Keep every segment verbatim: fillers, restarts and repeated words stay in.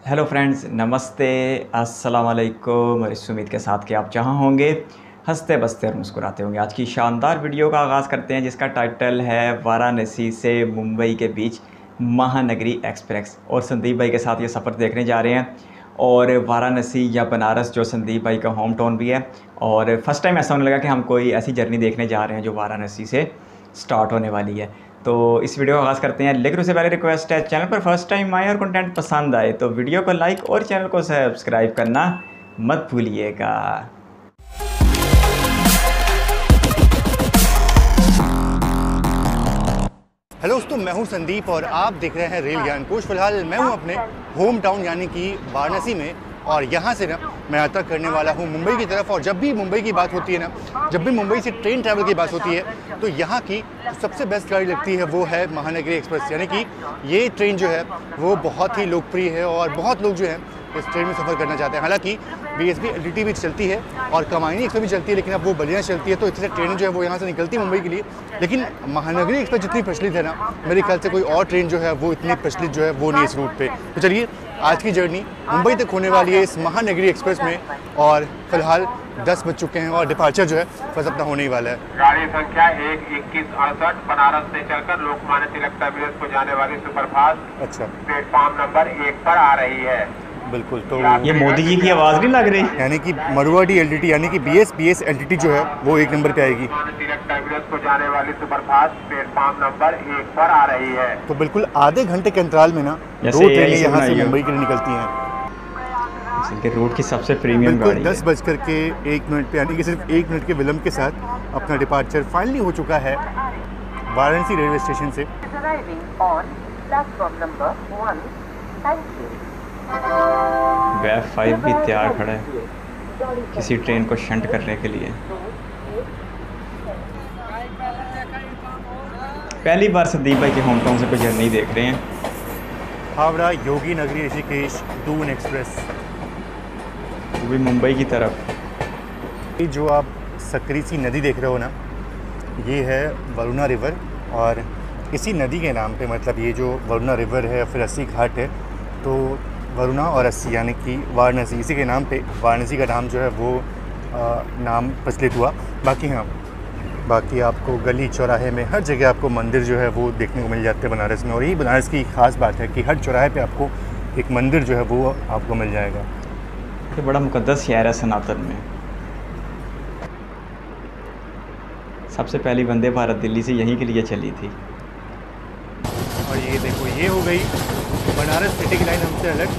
Hello friends, नमस्ते, अस्सलाम वालेकुम। और इस उम्मीद के साथ कि आप जहां होंगे हंसते बसते और मुस्कुराते होंगे। आज की शानदार वीडियो का आगाज़ करते हैं जिसका टाइटल है वाराणसी से मुंबई के बीच महानगरी एक्सप्रेस। और संदीप भाई के साथ ये सफ़र देखने जा रहे हैं। और वाराणसी या बनारस जो संदीप भाई का होम टाउन भी है, और फर्स्ट टाइम ऐसा होने लगा कि हम कोई ऐसी जर्नी देखने जा रहे हैं जो वाराणसी से स्टार्ट होने वाली है। तो इस वीडियो का आगाज़ करते हैं, लेकिन उससे पहले रिक्वेस्ट है, चैनल पर फर्स्ट टाइम आए और कंटेंट पसंद आए तो वीडियो को लाइक और चैनल को सब्सक्राइब करना मत भूलिएगा। हेलो दोस्तों, मैं हूं संदीप और आप देख रहे हैं रेल ज्ञान कोश। फिलहाल मैं हूं अपने होम टाउन यानी कि वाराणसी में, और यहाँ से ना मैं यात्रा करने वाला हूँ मुंबई की तरफ। और जब भी मुंबई की बात होती है ना, जब भी मुंबई से ट्रेन ट्रैवल की बात होती है तो यहाँ की सबसे बेस्ट गाड़ी लगती है वो है महानगरी एक्सप्रेस। यानी कि ये ट्रेन जो है वो बहुत ही लोकप्रिय है और बहुत लोग जो है इस ट्रेन में सफ़र करना चाहते हैं। हालांकि B S B L T T भी चलती है और कमायनी एक्सप्रेस भी चलती है, लेकिन अब वो बलिया चलती है, तो इतने ट्रेन जो है वो यहाँ से निकलती है मुंबई के लिए। लेकिन महानगरी एक्सप्रेस जितनी प्रचलित है ना, मेरे ख्याल से कोई और ट्रेन जो है वो इतनी प्रचलित जो है वो नहीं इस रूट पे। तो चलिए, आज की जर्नी मुंबई तक होने वाली है इस महानगरी एक्सप्रेस में। और फिलहाल दस बज चुके हैं और डिपार्चर जो है बस अपना होने ही वाला है। गाड़ी संख्या एक इक्कीस अड़सठ बनारस से चलकर लोकमान्य तिलक टर्मिनस को जाने वाली सुपरफास्ट अच्छा, प्लेटफॉर्म नंबर एक पर आ रही है। बिल्कुल। तो ये मोदी जी की आवाज़ नहीं लग रही? यानी कि मरुआडी एल टी टी यानी कि B S B S L T T जो है वो एक नंबर पे आएगी। लोकमान्य तिलक टर्मिनस को जाने वाली सुपरफास्ट प्लेटफॉर्म नंबर एक पर आ रही है। तो बिल्कुल आधे घंटे के अंतराल में ना दो ट्रेनें यहाँ से मुंबई के लिए निकलती हैं। इनके रूट की सबसे प्रीमियम गाड़ी दस बज कर के एक मिनट पे, यानी कि सिर्फ एक मिनट के विलम्ब के साथ अपना डिपार्चर फाइनली हो चुका है वाराणसी रेलवे स्टेशन से। वेब फाइव भी तैयार खड़ा है किसी ट्रेन को शंट करने के लिए। पहली बार संदीप भाई के होम टाउन से कोई जर्नी देख रहे हैं। हावड़ा योगी नगरी ऋषिकेश दून एक्सप्रेस, वो भी मुंबई की तरफ। ये जो आप सकरी सी नदी देख रहे हो ना, ये है वरुणा रिवर। और इसी नदी के नाम पे, मतलब ये जो वरुणा रिवर है फिर अस्सी घाट है, तो वरुणा और अस्सी यानी कि वाराणसी, इसी के नाम पे वाराणसी का नाम जो है वो आ, नाम प्रचलित हुआ। बाकी हाँ, बाकी आपको गली चौराहे में हर जगह आपको मंदिर जो है वो देखने को मिल जाते हैं बनारस में। और यही बनारस की ख़ास बात है कि हर चौराहे पे आपको एक मंदिर जो है वो आपको मिल जाएगा। ये बड़ा मुकद्दस शहर है सनातन में। सबसे पहली वंदे भारत दिल्ली से यहीं के लिए चली थी। और ये देखो, ये हो गई बनारस सिटी की लाइन हमसे अलग।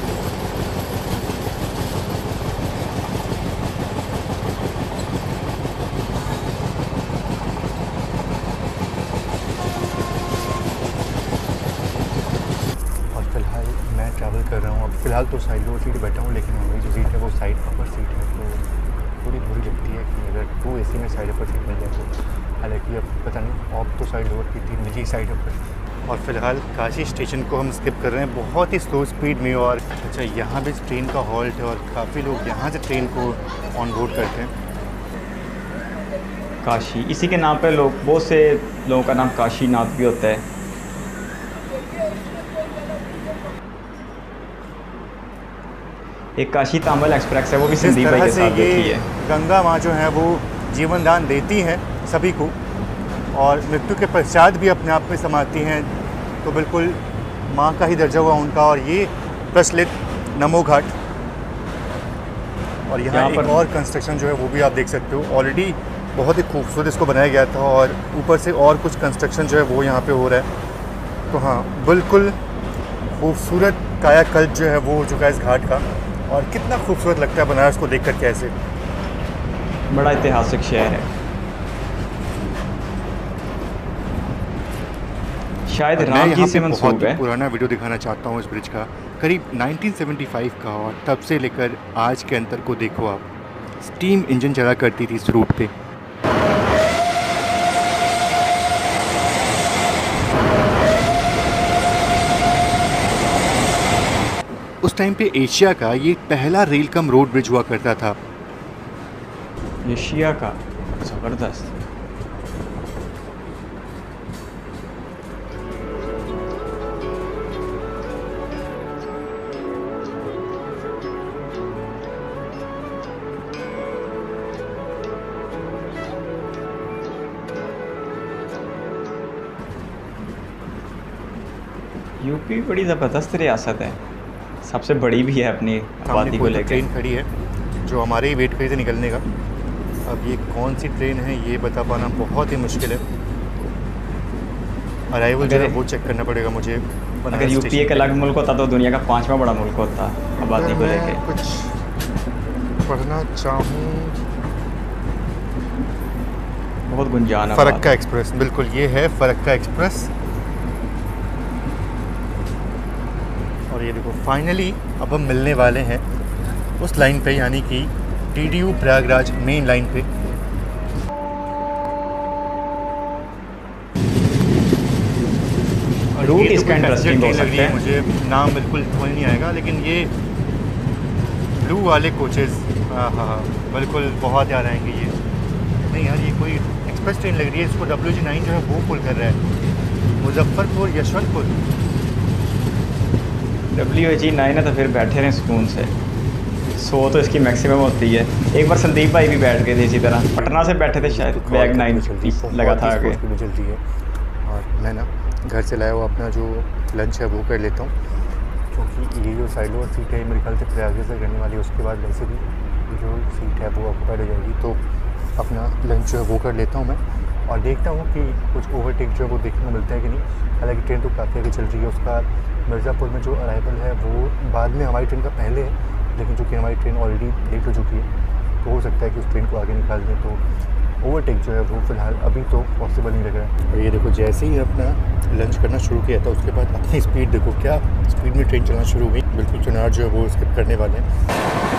और फिलहाल मैं ट्रैवल कर रहा हूँ। अब फिलहाल तो साइड डोर सीट बैठा हूँ, लेकिन मेरी जो सीट है वो साइड अपर सीट है, तो थोड़ी बुरी लगती है कि अगर टू ए सी में साइड अपर सीट मिल जाए तो। हालांकि अब पता नहीं, ऑफ तो साइड डोर की थी, मिली साइड अपर। और फिलहाल काशी स्टेशन को हम स्किप कर रहे हैं बहुत ही स्लो स्पीड में। और अच्छा, यहाँ भी ट्रेन का हॉल्ट है और काफ़ी लोग यहाँ से ट्रेन को ऑन बोर्ड करते हैं। काशी, इसी के नाम पे लोग, बहुत से लोगों का नाम काशीनाथ भी होता है। एक काशी तामिल एक्सप्रेस है, वो भी संदीप भाई के साथ देखी है। गंगा माँ जो है वो जीवन दान देती हैं सभी को, और मृत्यु के पश्चात भी अपने आप में समाती हैं, तो बिल्कुल माँ का ही दर्जा हुआ उनका। और ये प्रचलित नमो घाट, और यहाँ एक और कंस्ट्रक्शन जो है वो भी आप देख सकते हो। ऑलरेडी बहुत ही खूबसूरत इसको बनाया गया था, और ऊपर से और कुछ कंस्ट्रक्शन जो है वो यहाँ पे हो रहा है। तो हाँ, बिल्कुल खूबसूरत कायाकल्प जो है वो हो चुका है इस घाट का। और कितना खूबसूरत लगता है बनारस को देख कर कैसे। बड़ा ऐतिहासिक शहर है। शायद राम जी से मंसूब है। पुराना वीडियो दिखाना चाहता हूँ इस ब्रिज का, करीब उन्नीस सौ पचहत्तर का। और तब से लेकर आज के अंतर को देखो आप। स्टीम इंजन चला करती थी इस रूट पे। उस टाइम पे एशिया का ये पहला रेल कम रोड ब्रिज हुआ करता था। एशिया का, ज़बरदस्त। यूपी बड़ी ज़बरदस्त रियासत है, सबसे बड़ी भी है अपनी आबादी को लेकर। ट्रेन खड़ी है जो हमारे ही वेट करी थी निकलने का। अब ये कौन सी ट्रेन है ये बता पाना बहुत ही मुश्किल है। अराइवल जो है वो चेक करना पड़ेगा मुझे। अगर यूपी एक अलग मुल्क होता तो दुनिया का पांचवा बड़ा मुल्क होता आबादी को लेकर। कुछ पढ़ना चाहूँ, बहुत गुंजान। फरक्का एक्सप्रेस, बिल्कुल ये है फरक्का एक्सप्रेस। और ये देखो फाइनली अब हम मिलने वाले हैं उस लाइन पे, यानी कि D D U Prayagraj main line पे। रूट इसका इंटरेस्टिंग हो सकता है। मुझे नाम बिल्कुल समझ नहीं आएगा, लेकिन ये ब्लू वाले कोचेज़, हाँ हाँ हाँ बिल्कुल बहुत याद आएंगे ये। नहीं यार ये कोई एक्सप्रेस ट्रेन लग रही है, इसको डब्ल्यू जी नाइन जो है वो पुल कर रहा है। Muzaffarpur Yesvantpur W G nine है तो फिर बैठे रहें सुकून से। सो तो इसकी मैक्सिमम होती है। एक बार संदीप भाई भी बैठ गए थे इसी तरह, पटना से बैठे थे शायद, बैग नाइन लगा था आगे। चलती है और मैं ना घर से लाया हुआ अपना जो लंच है वो कर लेता हूँ, क्योंकि ये जो साइड और सीट है मेरे ख्याल से प्रयागराज से करने वाली है, उसके बाद वैसे भी जो सीट है वो ऑक्यूपाइड हो जाएगी। तो अपना लंच जो है वो कर लेता हूँ मैं और देखता हूँ कि कुछ ओवरटेक जो है वो देखने को मिलता है कि नहीं। हालांकि ट्रेन तो काफ़ी आगे चल रही है। उसका मिर्ज़ापुर में जो अराइवल है वो बाद में हमारी ट्रेन का पहले है, लेकिन चूँकि हमारी ट्रेन ऑलरेडी लेट हो चुकी है तो हो सकता है कि उस ट्रेन को आगे निकाल दें। तो ओवरटेक जो है वो फ़िलहाल अभी तो पॉसिबल नहीं लग रहा है। और ये देखो जैसे ही अपना लंच करना शुरू किया था उसके बाद अपनी स्पीड देखो, क्या स्पीड में ट्रेन चलना शुरू हो गई। बिल्कुल चुनार जो है वो स्किप करने वाले हैं।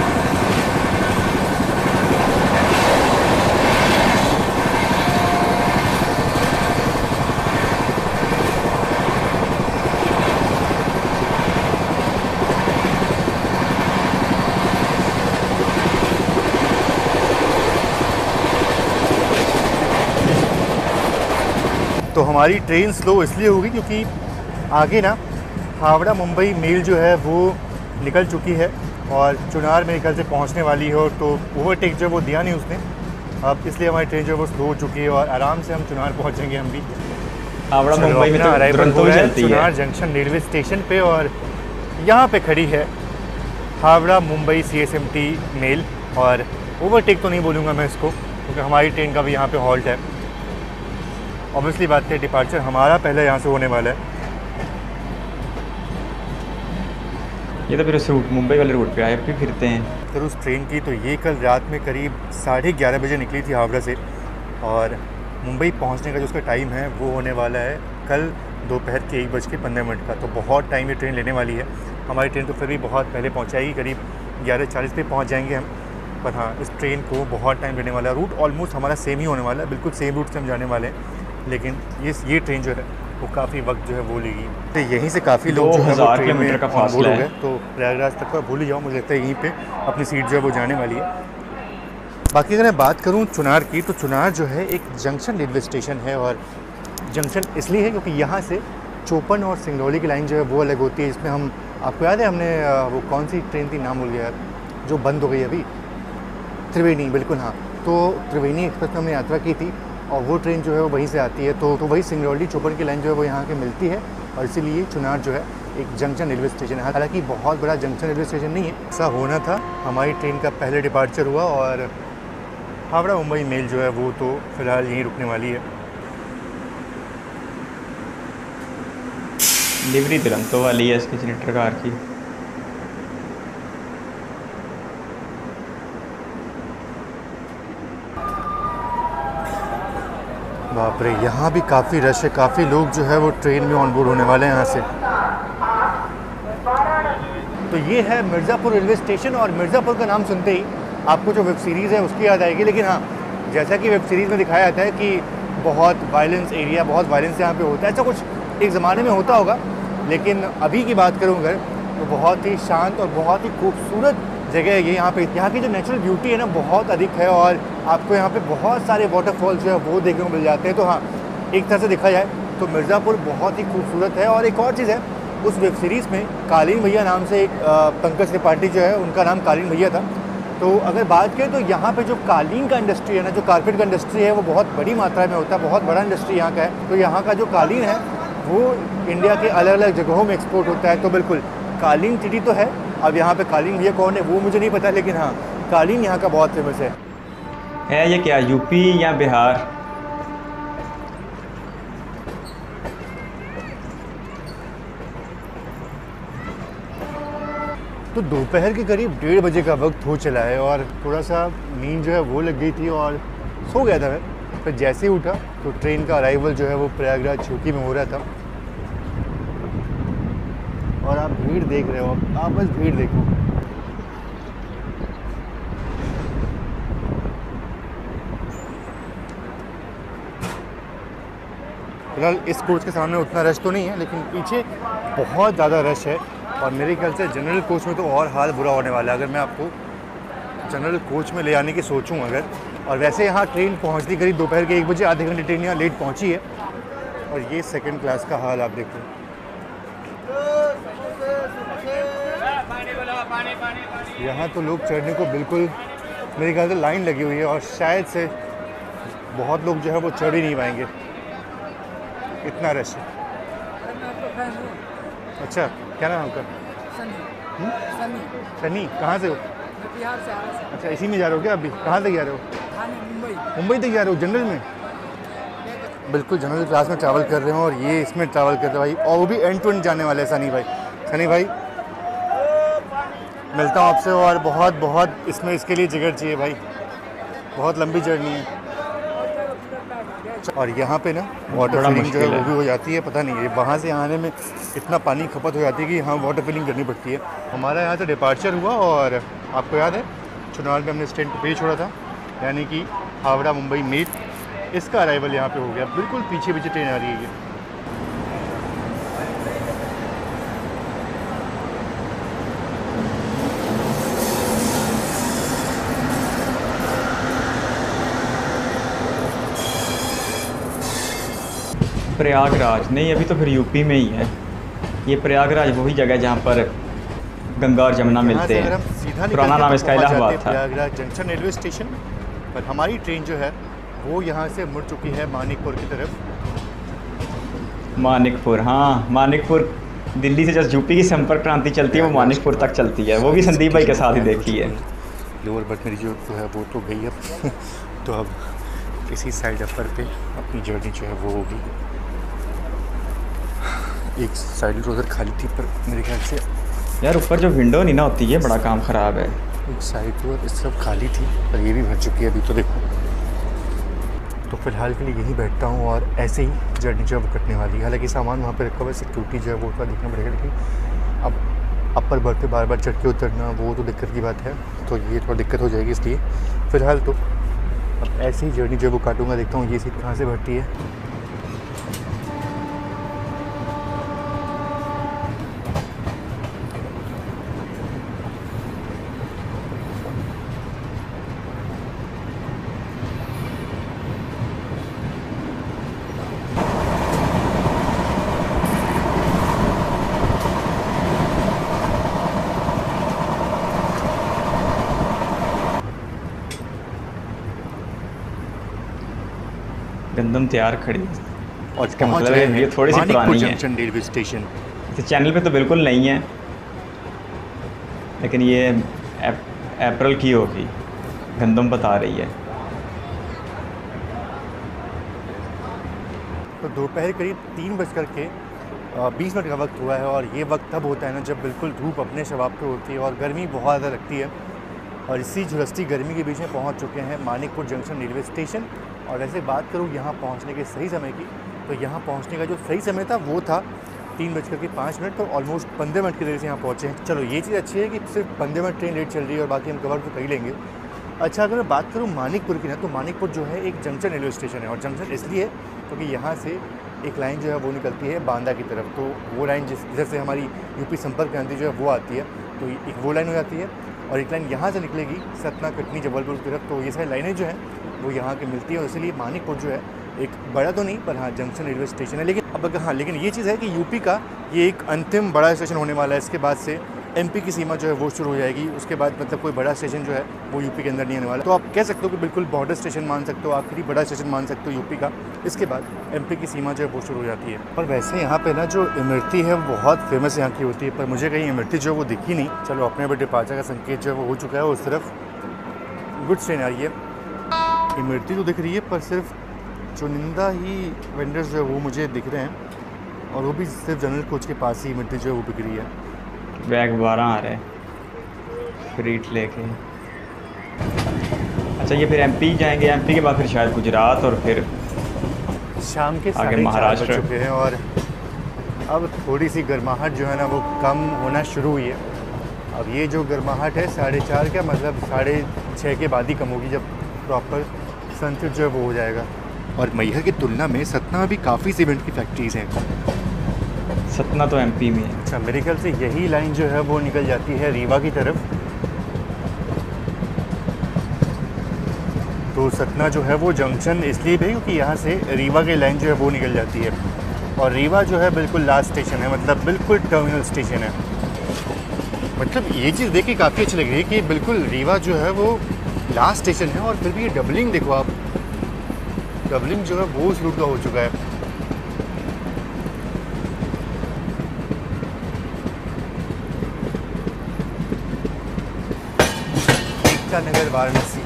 तो हमारी ट्रेन स्लो इसलिए होगी क्योंकि आगे ना हावड़ा मुंबई मेल जो है वो निकल चुकी है और चुनार मेरे ख्याल से पहुंचने वाली है, तो ओवरटेक जो वो दिया नहीं उसने। अब इसलिए हमारी ट्रेन जो है वो स्लो हो चुकी है और आराम से हम चुनार पहुंचेंगे हम भी। हावड़ा मुंबई में तो अराइवल हो रहा है चुनार जंक्शन रेलवे स्टेशन पे और यहाँ पे खड़ी है Howrah Mumbai C S M T mail. और ओवरटेक तो नहीं बोलूँगा मैं इसको, क्योंकि हमारी ट्रेन का भी यहाँ पे हॉल्ट है। ऑब्वियसली बात है डिपार्चर हमारा पहले यहाँ से होने वाला है। ये तो फिर उस रूट मुंबई वाले रूट पे आए फिर फिरते हैं। फिर उस ट्रेन की तो ये कल रात में करीब साढ़े ग्यारह बजे निकली थी हावड़ा से और मुंबई पहुँचने का जो उसका टाइम है वो होने वाला है कल दोपहर के एक बज के पंद्रह मिनट का। तो बहुत टाइम ये ट्रेन लेने वाली है। हमारी ट्रेन तो फिर भी बहुत पहले पहुँचाएगी, करीब ग्यारह चालीस पे पहुँच जाएंगे हम। पर हाँ इस ट्रेन को बहुत टाइम लेने वाला है। रूट ऑलमोस्ट हमारा सेम ही होने वाला है, बिल्कुल सेम रूट से हम जाने वाले हैं, लेकिन ये ये ट्रेन जो है वो काफ़ी वक्त जो है वो लेगी। तो यहीं से काफ़ी लोग जो है वो ट्रेन में का फासला हो गए, तो प्रयागराज तक का भूल ही जाओ। मुझे लगता है यहीं पे अपनी सीट जो है वो जाने वाली है। बाकी अगर मैं बात करूँ चुनार की, तो चुनार जो है एक जंक्शन रेलवे स्टेशन है और जंक्शन इसलिए है क्योंकि यहाँ से चोपन और सिंगरौली की लाइन जो है वो अलग होती है। इसमें हम, आपको याद है हमने वो कौन सी ट्रेन थी, नाम भूल गया यार, जो बंद हो गई अभी, त्रिवेणी, बिल्कुल हाँ। तो त्रिवेणी एक्सप्रेस में हमने यात्रा की थी और वो ट्रेन जो है वो वहीं से आती है। तो तो वही सिंगरौली चोपन की लाइन जो है वो यहाँ के मिलती है और इसीलिए चुनार जो है एक जंक्शन रेलवे स्टेशन है। हालांकि बहुत बड़ा जंक्शन रेलवे स्टेशन नहीं है, ऐसा होना था। हमारी ट्रेन का पहले डिपार्चर हुआ और हावड़ा मुंबई मेल जो है वो तो फ़िलहाल यहीं रुकने वाली है। डिलीवरी तुरंतों वाली है इसकी जनरेटर कार की। बाप रे, यहाँ भी काफ़ी रश है, काफ़ी लोग जो है वो ट्रेन में ऑन बोर्ड होने वाले हैं यहाँ से। तो ये है मिर्ज़ापुर रेलवे स्टेशन और मिर्ज़ापुर का नाम सुनते ही आपको जो वेब सीरीज़ है उसकी याद आएगी। लेकिन हाँ, जैसा कि वेब सीरीज़ में दिखाया जाता है कि बहुत वायलेंस एरिया, बहुत वायलेंस यहाँ पे होता है। ऐसा कुछ एक ज़माने में होता होगा, लेकिन अभी की बात करूँ अगर तो बहुत ही शांत और बहुत ही खूबसूरत जगह है ये। यहाँ पे यहाँ की जो नेचुरल ब्यूटी है ना बहुत अधिक है और आपको यहाँ पे बहुत सारे वाटरफॉल्स जो है वो देखने को मिल जाते हैं। तो हाँ, एक तरह से देखा जाए तो मिर्ज़ापुर बहुत ही खूबसूरत है। और एक और चीज़ है, उस वेब सीरीज़ में कालीन भैया नाम से एक पंकज त्रिपाठी जो है उनका नाम कालीन भैया था। तो अगर बात करें तो यहाँ पे जो कालीन का इंडस्ट्री है ना, जो कारपेट का इंडस्ट्री है वो बहुत बड़ी मात्रा में होता है, बहुत बड़ा इंडस्ट्री यहाँ का है। तो यहाँ का जो कालीन है वो इंडिया के अलग अलग जगहों में एक्सपोर्ट होता है। तो बिल्कुल कालीन टिटी तो है। अब यहाँ पे कालीन भैया कौन है वो मुझे नहीं पता, लेकिन हाँ कालीन यहाँ का बहुत फेमस है। है ये क्या यूपी या बिहार? तो दोपहर के करीब डेढ़ बजे का वक्त हो चला है और थोड़ा सा नींद जो है वो लग गई थी और सो गया था मैं। फिर जैसे ही उठा तो ट्रेन का अराइवल जो है वो प्रयागराज चौकी में हो रहा था। और आप भीड़ देख रहे हो, आप बस भीड़ देखो। फिलहाल इस कोच के सामने उतना रश तो नहीं है, लेकिन पीछे बहुत ज़्यादा रश है और मेरे ख्याल से जनरल कोच में तो और हाल बुरा होने वाला है। अगर मैं आपको जनरल कोच में ले आने की सोचूं अगर, और वैसे यहाँ ट्रेन पहुँचती करीब दोपहर के एक बजे, आधे घंटे ट्रेन यहाँ लेट पहुँची है। और ये सेकंड क्लास का हाल आप देखो। यहाँ तो लोग चढ़ने को बिल्कुल मेरे ख्याल से लाइन लगी हुई है और शायद से बहुत लोग जो है वो चढ़ ही नहीं पाएंगे, इतना रश है। अच्छा, क्या नाम है आपका? सनी। सनी। सनी, कहाँ से हो? मैं बिहार से आ रहा हूँ। अच्छा, इसी में जा रहे हो क्या अभी? कहाँ तक जा रहे हो? मुंबई। मुंबई तक जा रहे हो जनरल में? बिल्कुल जनरल क्लास में ट्रैवल कर रहे हो और ये इसमें ट्रैवल कर रहे हो भाई, और वो भी एंड टू एंड जाने वाले हैं सनी भाई। सनी भाई मिलता हूँ आपसे, और बहुत बहुत इसमें इसके लिए जिगर चाहिए भाई, बहुत लंबी जर्नी है। और यहाँ पे ना वाटर फिलिंग जो है वो भी हो जाती है, पता नहीं है वहाँ से आने में इतना पानी खपत हो जाती है कि हाँ वाटर फिलिंग करनी पड़ती है। हमारा यहाँ से डिपार्चर हुआ और आपको याद है चुनाव में हमने स्टैंड पे छोड़ा था, यानी कि हावड़ा मुंबई मेल, इसका अराइवल यहाँ पे हो गया। बिल्कुल पीछे पीछे ट्रेन आ रही है ये। प्रयागराज नहीं, अभी तो फिर यूपी में ही है। ये प्रयागराज वही जगह है जहाँ पर गंगा और जमुना मिलते हैं। पुराना नाम इसका इलाहाबाद था। प्रयागराज जंक्शन रेलवे स्टेशन पर हमारी ट्रेन जो है वो यहाँ से मुड़ चुकी है मानिकपुर की तरफ। मानिकपुर, हाँ मानिकपुर दिल्ली से जस्ट यूपी की संपर्क क्रांति चलती है, वो मानिकपुर तक चलती है। वो भी संदीप भाई के साथ ही देखी है। लोअर बर्थ मेरी जो है वो तो गई अब तो अब इसी साइड अपर पे अपनी जर्नी जो है वो होगी। एक साइड तो उधर खाली थी पर मेरे ख्याल से यार ऊपर जो विंडो नहीं ना होती है, बड़ा काम ख़राब है। एक साइड तो इस तरफ खाली थी पर ये भी भर चुकी है अभी तो देखो। तो फिलहाल के लिए यहीं बैठता हूँ और ऐसे ही जर्नी जो है वो कटने वाली है। हालांकि सामान वहाँ पे रखा हुआ है, सिक्योरिटी जो है वो थोड़ा देखना पड़ेगा, लेकिन अब अपर बर्थ पे बार बार चढ़ के उतरना वो तो दिक्कत की बात है, तो ये थोड़ा दिक्कत हो जाएगी। इसलिए फ़िलहाल तो अब ऐसे ही जर्नी जो है वो काटूँगा। देखता हूँ ये सीट कहाँ से भरती है। गंदम तैयार खड़ी है और इसका मतलब है ये थोड़ी सी पुरानी है। जंक्शन रेलवे स्टेशन तो चैनल पे तो बिल्कुल नहीं है, लेकिन ये अप्रैल की होगी, गंदम बता रही है। तो दोपहर करीब तीन बज कर के बीस मिनट का वक्त हुआ है और ये वक्त तब होता है ना जब बिल्कुल धूप अपने शबाब पे होती है और गर्मी बहुत ज़्यादा लगती है। और इसी झुलसती गर्मी के बीच में पहुंच चुके हैं मानिकपुर जंक्शन रेलवे स्टेशन। और ऐसे बात करूँ यहाँ पहुँचने के सही समय की, तो यहाँ पहुँचने का जो सही समय था वो था तीन बज कर के पाँच मिनट, तो ऑलमोस्ट पंद्रह मिनट की देर से यहाँ पहुँचे हैं। चलो ये चीज़ अच्छी है कि सिर्फ पंद्रह मिनट ट्रेन लेट चल रही है और बाकी हम कवर तो कर ही लेंगे। अच्छा, अगर मैं बात करूँ मानिकपुर की ना, तो मानिकपुर जो है एक जंक्शन रेलवे स्टेशन है और जंक्शन इसलिए क्योंकि तो यहाँ से एक लाइन जो है वो निकलती है बांदा की तरफ। तो वो लाइन जिस जिधर से हमारी यूपी संपर्क क्रांति जो है वो आती है, तो एक वो लाइन हो जाती है और एक लाइन यहाँ से निकलेगी सतना, कटनी, जबलपुर की तरफ। तो ये सारी लाइनें जो हैं वो यहाँ की मिलती है और इसीलिए मानिकपुर जो है एक बड़ा तो नहीं पर हाँ जंक्शन रेलवे स्टेशन है। लेकिन अब अगर हाँ लेकिन ये चीज़ है कि यूपी का ये एक अंतिम बड़ा स्टेशन होने वाला है। इसके बाद से एमपी की सीमा जो है वो शुरू हो जाएगी। उसके बाद मतलब कोई बड़ा स्टेशन जो है वो यूपी के अंदर नहीं आने वाला। तो आप कह सकते हो कि बिल्कुल बॉर्डर स्टेशन मान सकते हो, आखिरी बड़ा स्टेशन मान सकते हो यूपी का। इसके बाद एमपी की सीमा जो है वो शुरू हो जाती है। और वैसे यहाँ पे ना जो इमरती है वो बहुत फेमस यहाँ की होती है, पर मुझे कहीं इमरती जो है वो दिखी नहीं। चलो अपने अपने डिपार्चर का संकेत जो है वो हो चुका है, उस तरफ गुड ट्रेन आ रही है। इमरती तो दिख रही है पर सिर्फ चुनिंदा ही वेंडर्स जो है वो मुझे दिख रहे हैं, और वो भी सिर्फ जनरल कोच के पास ही इमरती जो है वो बिक रही है। बैग बारह आ रहे फ्रीट लेके। अच्छा ये फिर एमपी जाएंगे, एमपी के बाद फिर शायद गुजरात और फिर शाम के आगे साढ़े महाराष्ट्र चार बज चुके हैं और अब थोड़ी सी गर्माहट जो है ना वो कम होना शुरू हुई है। अब ये जो गर्माहट है साढ़े चार का मतलब साढ़े छः के बाद ही कम होगी, जब प्रॉपर सनसेट जो है वो हो जाएगा। और मैहर की तुलना में सतना में भी काफ़ी सीमेंट की फैक्ट्रीज़ हैं। सतना तो एमपी में है। अच्छा मेरे ख्याल से यही लाइन जो है वो निकल जाती है रीवा की तरफ। तो सतना जो है वो जंक्शन इसलिए भी क्योंकि यहाँ से रीवा की लाइन जो है वो निकल जाती है, और रीवा जो है बिल्कुल लास्ट स्टेशन है, मतलब बिल्कुल टर्मिनल स्टेशन है। मतलब ये चीज़ देख के काफ़ी अच्छी लग रही है कि बिल्कुल रीवा जो है वो लास्ट स्टेशन है, और फिर भी ये डबलिंग देखो आप, डबलिंग जो है वो उस रूट का हो चुका है। एकता नगर वाराणसी।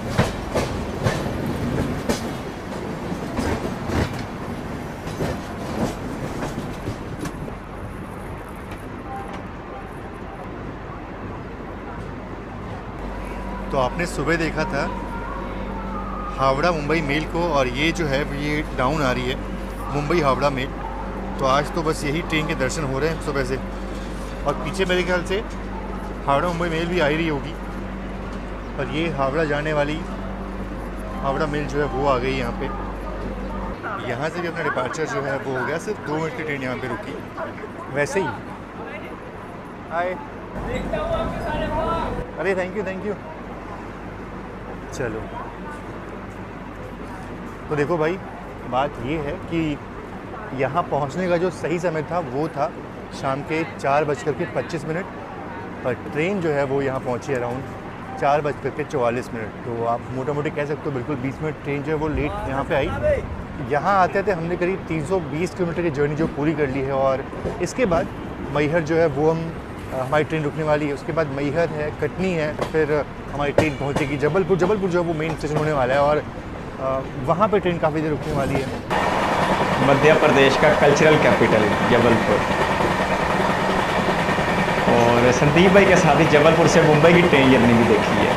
तो आपने सुबह देखा था हावड़ा मुंबई मेल को, और ये जो है ये डाउन आ रही है मुंबई हावड़ा मेल। तो आज तो बस यही ट्रेन के दर्शन हो रहे हैं सुबह से, और पीछे मेरे ख्याल से हावड़ा मुंबई मेल भी आ ही रही होगी। और ये हावड़ा जाने वाली हावड़ा मेल जो है वो आ गई यहाँ पे। यहाँ से भी अपना डिपार्चर जो है वो हो गया, सिर्फ दो मिनट की ट्रेन यहाँ पे रुकी। वैसे ही हाय, अरे थैंक यू थैंक यू। चलो तो देखो भाई, बात ये है कि यहाँ पहुँचने का जो सही समय था वो था शाम के चार बज कर के पच्चीस मिनट, पर ट्रेन जो है वो यहाँ पहुँची अराउंड चार बज कर के चौवालीस मिनट। तो आप मोटा मोटी कह सकते हो बिल्कुल बीस मिनट ट्रेन जो है वो लेट यहाँ पे आई। यहाँ आते थे हमने करीब तीन सौ बीस किलोमीटर की जर्नी जो पूरी कर ली है, और इसके बाद मैहर जो है वो हम हमारी ट्रेन रुकने वाली है। उसके बाद मैहर है, कटनी है, फिर हमारी ट्रेन पहुँचेगी जबलपुर। जबलपुर जो है वो मेन स्टेशन होने वाला है, और वहाँ पे ट्रेन काफ़ी देर रुकने वाली है। मध्य प्रदेश का कल्चरल कैपिटल जबलपुर। और संदीप भाई के साथ ही जबलपुर से मुंबई की ट्रेन जर्नी भी देखी है।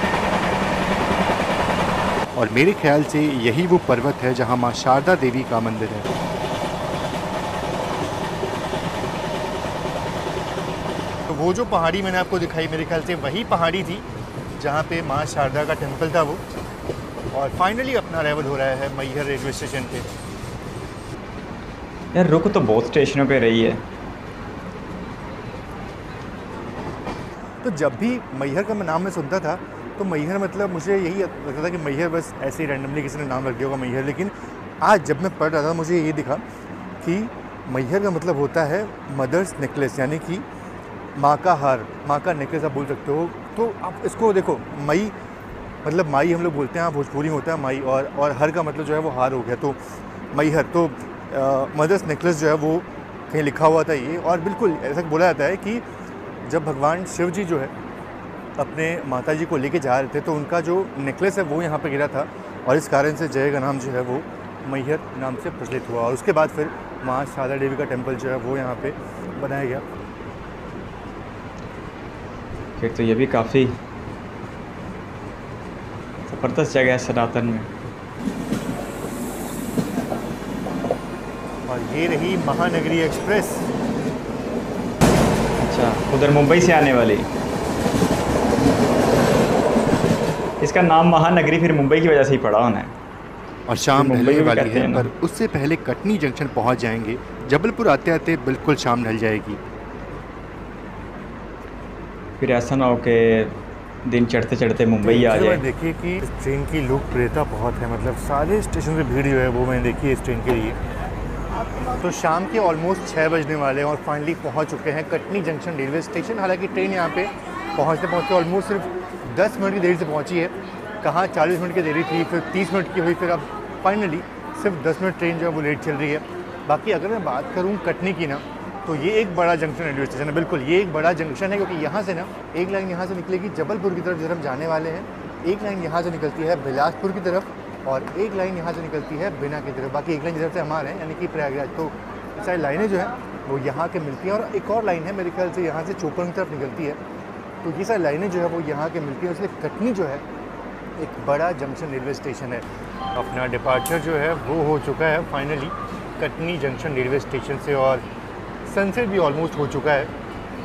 और मेरे ख्याल से यही वो पर्वत है जहाँ माँ शारदा देवी का मंदिर है। तो वो जो पहाड़ी मैंने आपको दिखाई मेरे ख्याल से वही पहाड़ी थी जहाँ पे माँ शारदा का टेम्पल था वो। और फाइनली अपना अराइवल हो रहा है मैहर रेलवे स्टेशन पे। यार रुक तो बहुत स्टेशनों पे रही है। तो जब भी मैहर का नाम मैं सुनता था तो मैहर मतलब मुझे यही लगता था कि मैहर बस ऐसे ही रैंडमली किसी ने नाम रख दिया होगा मैहर। लेकिन आज जब मैं पढ़ रहा था मुझे ये दिखा कि मैहर का मतलब होता है मदर्स नेकलेस, यानी कि माँ का हार, माँ का नेकलेस आप बोल सकते हो। तो आप इसको देखो, मई मतलब माई हम लोग बोलते हैं, भोजपुरी में होता है माई, और और हर का मतलब जो है वो हार हो गया। तो मैहर तो मदर्स नेकलेस जो है वो कहीं लिखा हुआ था ये। और बिल्कुल ऐसा बोला जाता है कि जब भगवान शिव जी जो है अपने माता जी को लेके जा रहे थे तो उनका जो नेकलेस है वो यहाँ पे गिरा था, और इस कारण से जगह का नाम जो है वो मैहर नाम से प्रचलित हुआ। और उसके बाद फिर माँ शारदा देवी का टेम्पल जो है वो यहाँ पे बनाया गया। फिर तो ये भी काफ़ी ज़बरदस्त जगह है सनातन में। और ये रही महानगरी एक्सप्रेस। अच्छा, उधर मुंबई से आने वाली। इसका नाम महानगरी फिर मुंबई की वजह से ही पड़ा होना है। और शाम ढलने वाली है, ना। पर उससे पहले कटनी जंक्शन पहुंच जाएंगे। जबलपुर आते आते बिल्कुल शाम ढल जाएगी। फिर ऐसा ना हो कि दिन चढ़ते चढ़ते मुंबई आ जाए। देखिए कि ट्रेन की लोकप्रियता बहुत है, मतलब सारे स्टेशन पे भीड़ जो है वो मैंने देखी है इस ट्रेन के लिए। तो शाम के ऑलमोस्ट छः बजने वाले हैं और फाइनली पहुंच चुके हैं कटनी जंक्शन रेलवे स्टेशन। हालांकि ट्रेन यहाँ पे पहुंचते पहुंचते ऑलमोस्ट सिर्फ दस मिनट की देरी से पहुंची है। कहाँ चालीस मिनट की देरी थी, फिर तीस मिनट की हुई, फिर अब फाइनली सिर्फ दस मिनट ट्रेन जो है वो लेट चल रही है। बाकी अगर मैं बात करूँ कटनी की ना, तो ये एक बड़ा जंक्शन रेलवे स्टेशन है। बिल्कुल ये एक बड़ा जंक्शन है, क्योंकि यहाँ से ना एक लाइन यहाँ से निकलेगी जबलपुर की तरफ, जिधर हम जाने वाले हैं। एक लाइन यहाँ से निकलती है बिलासपुर की तरफ, और एक लाइन यहाँ से निकलती है बिना की तरफ। बाकी एक लाइन जिधर से हम आ रहे हैं यानी कि प्रयागराज। तो सारी लाइनें जो है वो यहाँ के मिलती हैं, और एक और लाइन है मेरे ख्याल से यहाँ से चोपन की तरफ निकलती है। तो ये सारी लाइनें जो है वो यहाँ के मिलती हैं, इसलिए कटनी जो है एक बड़ा जंक्शन रेलवे स्टेशन है। अपना डिपार्चर जो है वो हो चुका है finally Katni junction railway station से, और सनसेट भी ऑलमोस्ट हो चुका है।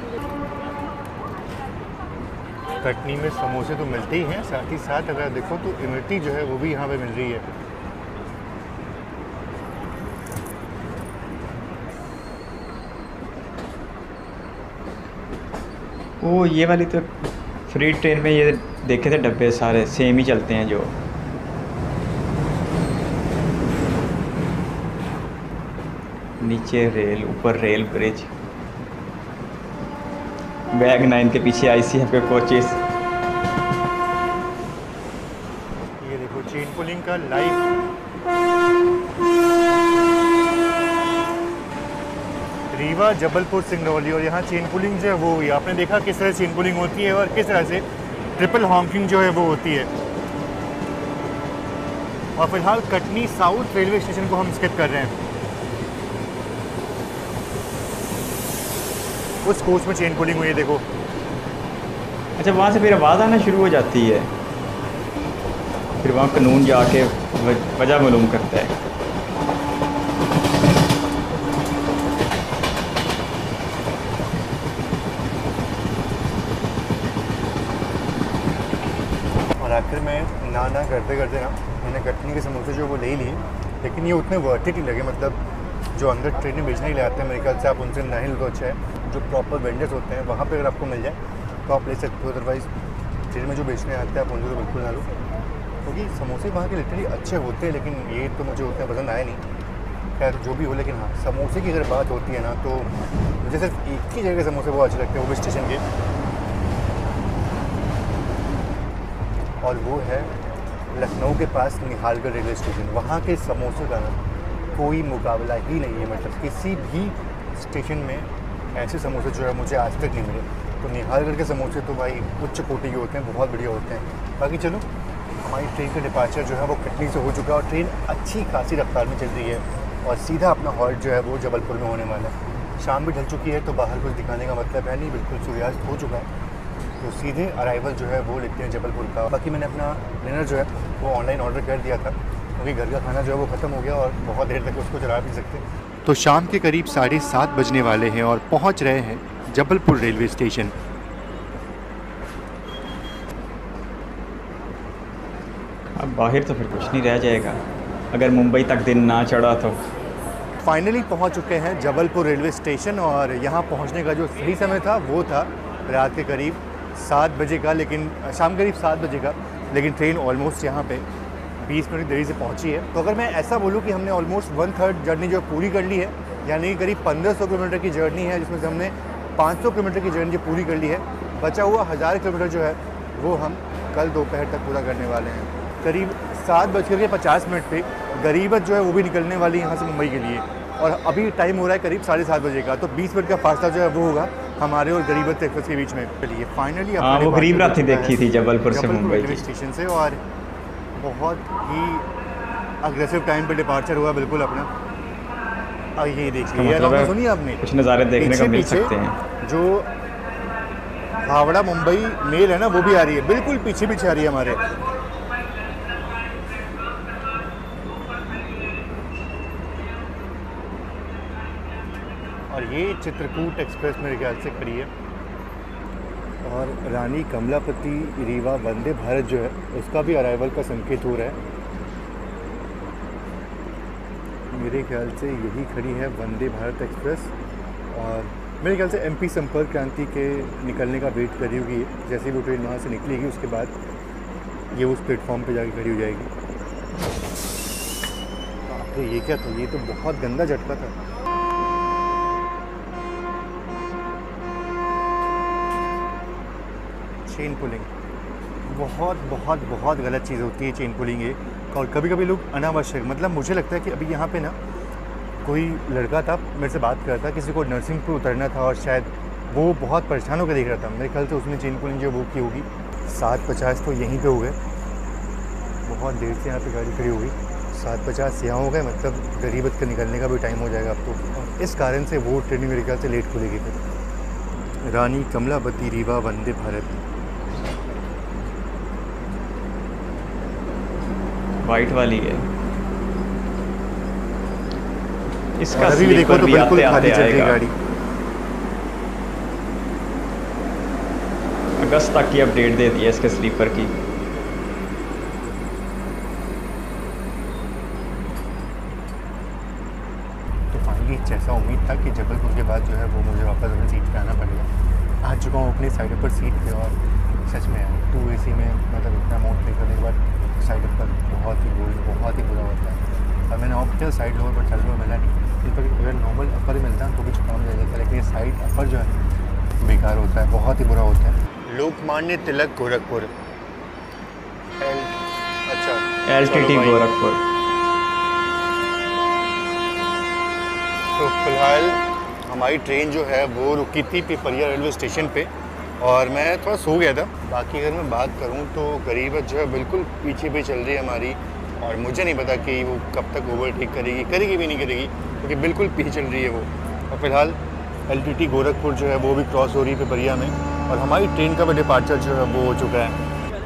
कटनी में समोसे तो मिलते ही हैं, साथ ही साथ अगर देखो तो इमरती जो है वो भी यहाँ पे मिल रही है। ओ ये वाली तो फ्री ट्रेन में ये देखे थे डब्बे सारे सेम ही चलते हैं जो। नीचे रेल, ऊपर रेल ब्रिज। बैग नाइन के पीछे आईसीएफ के कोचेस। ये देखो चेन पुलिंग का लाइव रीवा जबलपुर सिंगरौली, और यहाँ चेन पुलिंग जो है वो हुई। आपने देखा किस तरह चेन पुलिंग होती है और किस तरह से ट्रिपल हॉकिंग जो है वो होती है। और फिलहाल कटनी साउथ रेलवे स्टेशन को हम स्किप कर रहे हैं। उस कोच में चेन पुलिंग हुई है देखो। अच्छा वहाँ से फिर आवाज़ आना शुरू हो जाती है, फिर वहाँ कानून जाके वजह मालूम करता है। और आखिर में ना ना करते करते ना मैंने कटनी के समोसे जो वो ले लिए, लेकिन ये उतने वर्थ इट ही लगे। मतलब जो अंदर ट्रेन में बेचने के लिए आते हैं मेरे ख्याल से आप उनसे नहीं लो तो अच्छा है। जो प्रॉपर वेंडर्स होते हैं वहाँ पे अगर आपको मिल जाए तो आप ले सकते हो, अदरवाइज़ ट्रेन में जो बेचने आते हैं आप उनसे तो बिल्कुल ना लो, क्योंकि समोसे वहाँ के लिटरली अच्छे होते हैं। लेकिन ये तो मुझे उतना पसंद आया नहीं। खैर जो भी हो, लेकिन हाँ समोसे की अगर बात होती है ना तो मुझे सिर्फ एक ही जगह के समोसे बहुत अच्छे लगते हैं, वो भी स्टेशन के, और वो है लखनऊ के पास निहालगढ़ रेलवे स्टेशन। वहाँ के समोसे का ना कोई मुकाबला ही नहीं है। मतलब किसी भी स्टेशन में ऐसे समोसे जो है मुझे आज तक नहीं मिले। तो निहालगढ़ के समोसे तो भाई उच्च कोटि के होते हैं, बहुत बढ़िया होते हैं। बाकी चलो हमारी ट्रेन का डिपार्चर जो है वो कटनी से हो चुका है, और ट्रेन अच्छी खासी रफ्तार में चल रही है, और सीधा अपना हॉल्ट जो है वो जबलपुर में होने वाला है। शाम भी ढल चुकी है तो बाहर कुछ दिखाने का मतलब है नहीं, बिल्कुल सूर्यास्त हो चुका है। तो सीधे अराइवल जो है वो लेते हैं जबलपुर का। बाकी मैंने अपना डिनर जो है वो ऑनलाइन ऑर्डर कर दिया था, क्योंकि घर का खाना जो है वो ख़त्म हो गया और बहुत देर तक उसको चला भी सकते। तो शाम के करीब साढ़े सात बजने वाले हैं और पहुंच रहे हैं जबलपुर रेलवे स्टेशन। अब बाहर तो फिर कुछ नहीं रह जाएगा अगर मुंबई तक दिन ना चढ़ा तो। फाइनली पहुंच चुके हैं जबलपुर रेलवे स्टेशन, और यहाँ पहुंचने का जो सही समय था वो था रात के करीब सात बजे का, लेकिन शाम करीब सात बजे का। लेकिन ट्रेन ऑलमोस्ट यहाँ पे बीस मिनट देरी से पहुंची है। तो अगर मैं ऐसा बोलूँ कि हमने ऑलमोस्ट वन थर्ड जर्नी जो पूरी कर ली है, यानी कि करीब पंद्रह सौ किलोमीटर की जर्नी है, जिसमें से हमने पाँच सौ किलोमीटर की जर्नी जो पूरी कर ली है। बचा हुआ हज़ार किलोमीटर जो है वो हम कल दोपहर तक पूरा करने वाले हैं। करीब सात बज कर के पचास मिनट पे गरीबत जो है वो भी निकलने वाली है यहाँ से मुंबई के लिए, और अभी टाइम हो रहा है करीब साढ़े सात बजे का। तो बीस मिनट का फासला जो है वो होगा हमारे और गरीबत एक्सप्रेस के बीच में। चलिए फाइनली हाँ वो गरीब रात ही देखी थी जबलपुर से मुंबई रेलवे स्टेशन से, और बहुत ही अग्रेसिव टाइम पे डिपार्चर हुआ बिल्कुल अपना। और ये देखिए मतलब सुनिए आपने कुछ नज़ारे देखने को मिल सकते हैं। जो हावड़ा मुंबई मेल है ना वो भी आ रही है, बिल्कुल पीछे पीछे आ रही है हमारे। और ये चित्रकूट एक्सप्रेस मेरे ख्याल से खड़ी है, और रानी कमलापति रीवा वंदे भारत जो है उसका भी अराइवल का संकेत हो रहा है। मेरे ख्याल से यही खड़ी है वंदे भारत एक्सप्रेस, और मेरे ख्याल से एमपी संपर्क क्रांति के निकलने का वेट कर रही होगी। जैसे वो ट्रेन वहाँ से निकलेगी उसके बाद ये उस प्लेटफॉर्म पे जाके खड़ी हो जाएगी। अरे ये क्या था, ये तो बहुत गंदा झटका था। चेन पुलिंग बहुत बहुत बहुत गलत चीज़ होती है चेन पुलिंग ये। और कभी कभी लोग अनावश्यक, मतलब मुझे लगता है कि अभी यहाँ पे ना कोई लड़का था मेरे से बात कर रहा था, किसी को नरसिंहपुर उतरना था और शायद वो बहुत परेशान होकर देख रहा था। मेरे ख्याल से उसने चेन पुलिंग जो वो की होगी। सात पचास तो यहीं पे हो गए, बहुत देर से यहाँ पे गाड़ी खड़ी हुई। सात पचास यहाँ हो गए, मतलब गरीबत का निकलने का भी टाइम हो जाएगा अब तो। और इस कारण से वो ट्रेन मेरे ख्याल से लेट खुलेगी फिर। रानी कमलावती रीवा वंदे भारत वाइट वाली है। इसका अभी भी देखो तो भी बिल्कुल आते खाली आते चल रही आएगा। गाड़ी। अगस्त तक की अपडेट दे दी है इसके स्लीपर की। तो फाइनली जैसा उम्मीद था कि जबलपुर के बाद जो है वो मुझे वापस अपनी सीट पे आना पड़ेगा। आ चुका हूँ अपनी साइड पर सीट पे और सच में टू ए सी में मतलब इतना अमाउंट पे करने के बाद साइड पर बहुत ही बोल बहुत ही बुरा होता है। और मैंने ऑप्ट किया साइड लोअर पर चल रहा मेला नहीं, इन पर अगर नॉर्मल अपर मिलता तो कुछ काम रह जाता है, लेकिन ये साइड अपर जो है बेकार होता है, बहुत ही बुरा होता है। लोकमान्य तिलक गोरखपुर एल अच्छा एल टी टी गोरखपुर। तो फिलहाल हमारी ट्रेन जो है वो रुकी थी पिपरिया रेलवे स्टेशन पे और मैं थोड़ा सो गया था। बाकी अगर मैं बात करूं तो गरीबत जो है बिल्कुल पीछे पे चल रही है हमारी, और मुझे नहीं पता कि वो कब तक ओवरटेक करेगी, करेगी भी नहीं करेगी, क्योंकि तो बिल्कुल पीछे चल रही है वो। और फिलहाल एल टी टी गोरखपुर जो है वो भी क्रॉस हो रही है पिपरिया में, और हमारी ट्रेन का भी डिपार्चर जो है वो हो चुका है।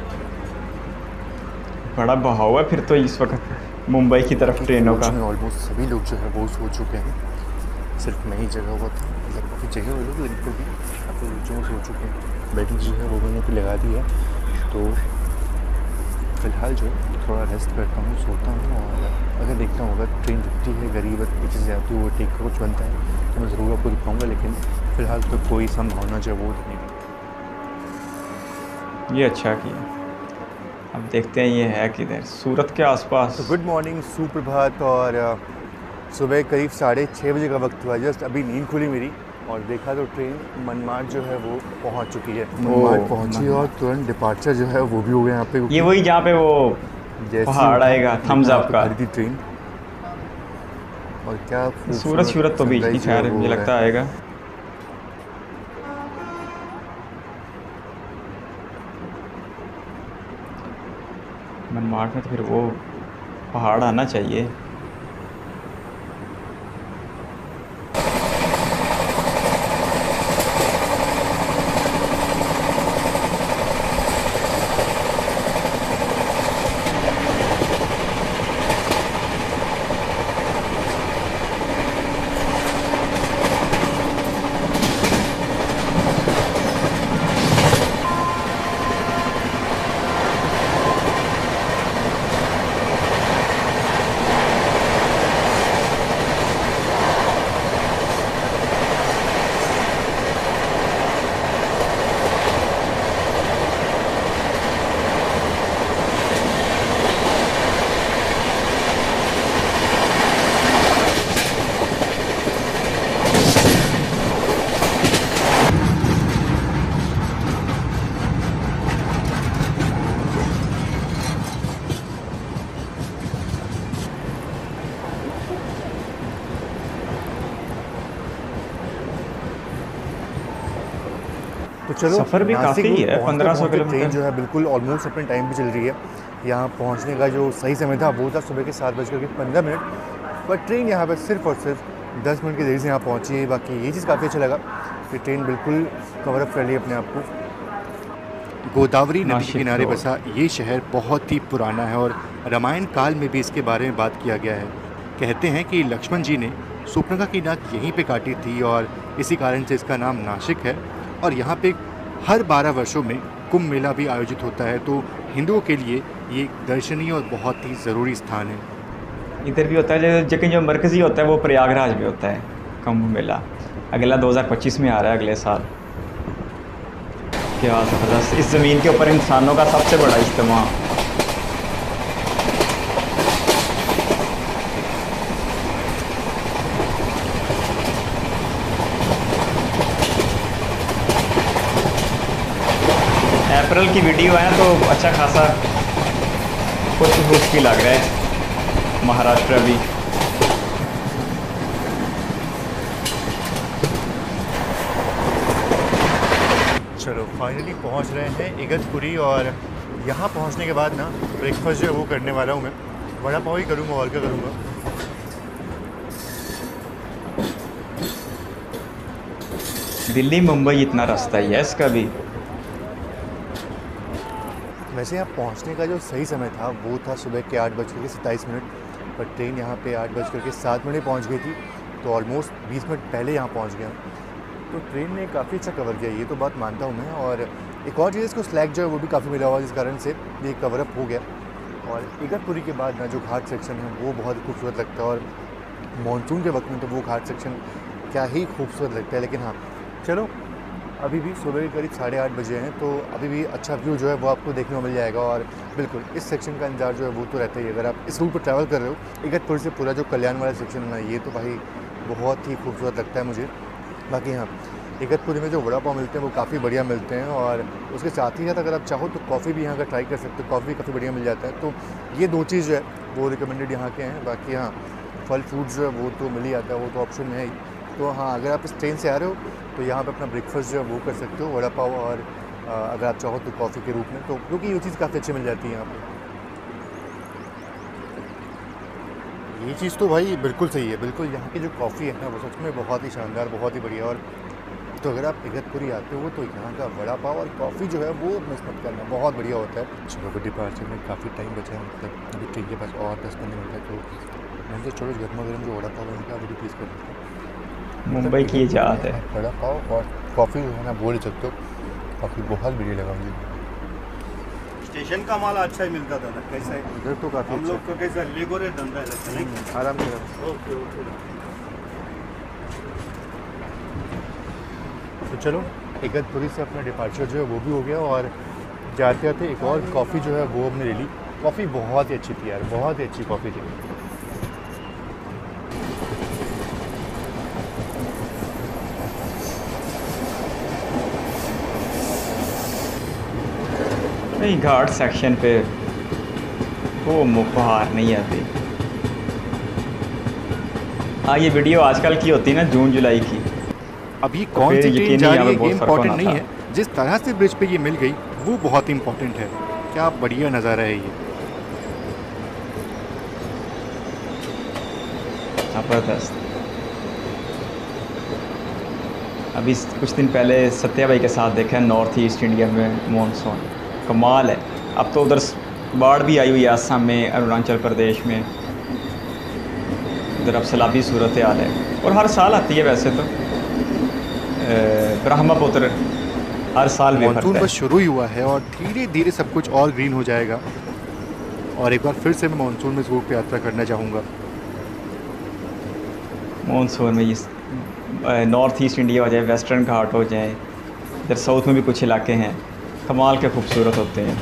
बड़ा बहाव है फिर तो इस वक्त मुंबई की तरफ ट्रेनों का। ऑलमोस्ट सभी लोग जो है वो सो चुके हैं, सिर्फ मैं ही जगह हुआ था, मतलब काफ़ी जगह हुए लोग, लेकिन फिर भी काफ़ी लोग सो चुके हैं। बेडिंग जो है वो मैंने भी लगा दी है, तो फिलहाल जो है थोड़ा रेस्ट करता हूँ, सोता हूँ, और अगर देखता हूँ अगर ट्रेन रुकती है गरीबत पीछे से आती है वो टेक का कुछ बनता है तो मैं ज़रूर आपको दिखाऊँगा, लेकिन फ़िलहाल तो कोई संभावना जो है वो नहीं। ये अच्छा किया। अब देखते हैं ये है किधर, सूरत के आसपास। तो गुड मॉर्निंग, सुप्रभात। और सुबह करीब साढ़े छः बजे का वक्त हुआ, जस्ट अभी नींद खुली मेरी और देखा तो ट्रेन मनमाड जो है वो पहुंच चुकी है। मनमाड पहुंची और तुरंत डिपार्चर जो है वो भी हो गया यहाँ पे। ये वही जहाँ पे वो पहाड़ आएगा थम्स अप का। खरीदी ट्रेन, और क्या सूरत सूरत तो बीच की खैर मुझे लगता आएगा। मनमाड में तो फिर वो पहाड़ आना चाहिए। तो चलो, सफ़र भी काफ़ी है, पंद्रह सौ किलोमीटर। ट्रेन जो है बिल्कुल ऑलमोस्ट अपने टाइम पे चल रही है। यहाँ पहुँचने का जो सही समय था वो था सुबह के सात बज करके पंद्रह मिनट, पर ट्रेन यहाँ पर सिर्फ और सिर्फ दस मिनट की देरी से यहाँ पहुँची है। बाकी ये चीज़ काफ़ी अच्छा लगा कि ट्रेन बिल्कुल कवर अप कर ली अपने आप को। गोदावरी नदी के किनारे बसा ये शहर बहुत ही पुराना है और रामायण काल में भी इसके बारे में बात किया गया है। कहते हैं कि लक्ष्मण जी ने सुपर्णखा की नाक यहीं पे काटी थी और इसी कारण से इसका नाम नासिक है। और यहाँ पे हर बारह वर्षों में कुंभ मेला भी आयोजित होता है, तो हिंदुओं के लिए ये एक दर्शनीय और बहुत ही ज़रूरी स्थान है। इधर भी होता है, लेकिन जो मरकज़ी होता है वो प्रयागराज में होता है कुंभ मेला। अगला दो हज़ार पच्चीस में आ रहा है, अगले साल। क्या ज़बरदस्त, इस ज़मीन के ऊपर इंसानों का सबसे बड़ा इज्तिमा। अप्रैल की वीडियो है तो अच्छा खासा कुछ कुछ भी लग रहा है महाराष्ट्र अभी। चलो फाइनली पहुंच रहे हैं इगतपुरी, और यहाँ पहुंचने के बाद ना ब्रेकफास्ट जो है वो करने वाला हूँ मैं। वड़ा पाव ही करूँगा और क्या करूँगा। दिल्ली मुंबई इतना रास्ता ही है इसका भी। वैसे यहाँ पहुँचने का जो सही समय था वो था सुबह के आठ बज के सत्ताईस मिनट, पर ट्रेन यहाँ पे आठ बज करके सात मिनट पहुँच गई थी, तो ऑलमोस्ट बीस मिनट पहले यहाँ पहुँच गया। तो ट्रेन ने काफ़ी अच्छा कवर किया, ये तो बात मानता हूँ मैं। और एक और चीज़, इसको स्लैग जो है वो भी काफ़ी मिला हुआ, जिस कारण से ये कवर अप हो गया। और इगतपुरी के बाद ना जो घाट सेक्शन है वो बहुत खूबसूरत लगता है, और मानसून के वक्त में तो वो घाट सेक्शन क्या ही खूबसूरत लगता है। लेकिन हाँ चलो, अभी भी सुबह के करीब साढ़े आठ बजे हैं, तो अभी भी अच्छा व्यू जो है वो आपको देखने को मिल जाएगा। और बिल्कुल इस सेक्शन का इंतजार जो है वो तो रहता ही है। अगर आप इस रूट पर ट्रैवल कर रहे हो इगतपुरी से, पूरा जो कल्याण वाला सेक्शन है ना, ये तो भाई बहुत ही खूबसूरत लगता है मुझे। बाकी हाँ, इगतपुरी में जो वड़ा पाव मिलते हैं वो काफ़ी बढ़िया मिलते हैं, और उसके साथ ही साथ अगर आप चाहो तो कॉफ़ी भी यहाँ का ट्राई कर सकते हो। कॉफ़ी काफ़ी बढ़िया मिल जाता है। तो ये दो चीज़ जो है वो रिकमेंडेड यहाँ के हैं। बाकी हाँ, फल फ्रूट जो है वो तो मिल ही आता है, वो तो ऑप्शन में है ही। तो हाँ, अगर आप इस ट्रेन से आ रहे हो तो यहाँ पे अपना ब्रेकफास्ट जो है वो कर सकते हो, वड़ा पाव, और अगर आप चाहो तो कॉफ़ी के रूप में, तो क्योंकि ये चीज़ काफ़ी अच्छी मिल जाती है यहाँ पे। ये चीज़ तो भाई बिल्कुल सही है, बिल्कुल यहाँ की जो कॉफ़ी है ना वो सच में बहुत ही शानदार, बहुत ही बढ़िया। और तो अगर आप इगतपुरी आते हो तो यहाँ का वड़ा पाव और कॉफ़ी जो है वो मिस मत करना, बहुत बढ़िया होता है। सुबह डिपार्चर में काफ़ी टाइम बचा है, मतलब अभी ट्रेन के पास और दस पंद्रह मिनट है, तो मैं तो छोड़ो गर्मा गर्म जो वड़ा पाव है उनका वीडियो प्लीज़ कर देता हूँ। मुंबई की इजाज़त है। वड़ा पाव और कॉफ़ी जो है ना बोल सकते हो, कॉफ़ी बहुत बढ़िया लगा मुझे। स्टेशन का माल अच्छा ही मिलता था ना, कैसा है इधर तो काफ़ी हम लोग तो कैसा लेगोरे धंधा है नहीं। आराम से। Okay okay. तो चलो, इगतपुरी से अपना डिपार्चर जो है वो भी हो गया, और जाते जाते एक और कॉफ़ी जो है वो हमने ले ली। कॉफ़ी बहुत ही अच्छी थी यार, बहुत ही अच्छी कॉफ़ी थी। नहीं, घाट सेक्शन पे वो मुबार नहीं आती। हाँ, ये वीडियो आजकल की होती है ना, जून जुलाई की। अभी कौन सी ट्रेन जा रही है ये इम्पोर्टेंट नहीं है, जिस तरह से ब्रिज पे ये मिल गई वो बहुत इम्पोर्टेंट है। क्या बढ़िया नज़ारा है ये, ज़बरदस्त। अभी कुछ दिन पहले सत्या भाई के साथ देखा है नॉर्थ ईस्ट इंडिया में मॉनसून, कमाल है। अब तो उधर बाढ़ भी आई हुई है, असम में, अरुणाचल प्रदेश में, उधर अब सैलाबी सूरत हाल है। और हर साल आती है वैसे तो, ब्रह्मपुत्र हर साल में मानसून बस शुरू ही हुआ है, और धीरे धीरे सब कुछ और ग्रीन हो जाएगा। और एक बार फिर से मैं मानसून में ज़रूर पे यात्रा करना चाहूँगा। मानसून में इस नॉर्थ ईस्ट इंडिया हो जाए, वेस्टर्न घाट हो जाए, इधर साउथ में भी कुछ इलाके हैं कमाल के खूबसूरत होते हैं।